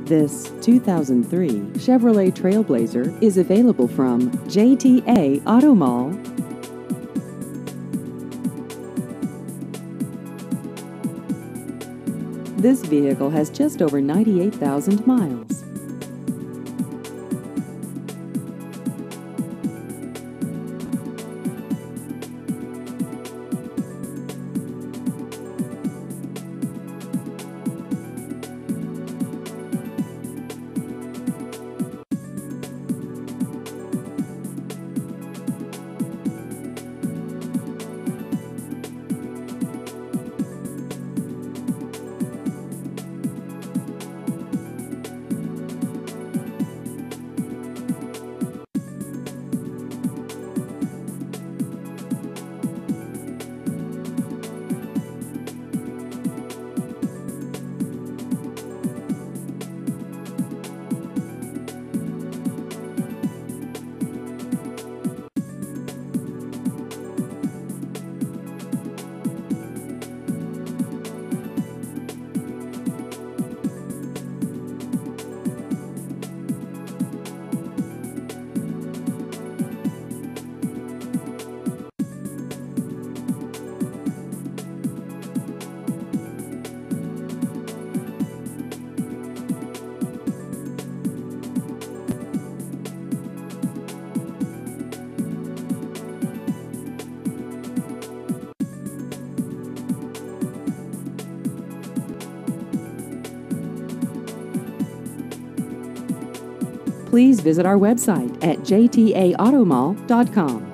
This 2003 Chevrolet Trailblazer is available from JTA Auto Mall. This vehicle has just over 98,000 miles. Please visit our website at jtaautomall.com.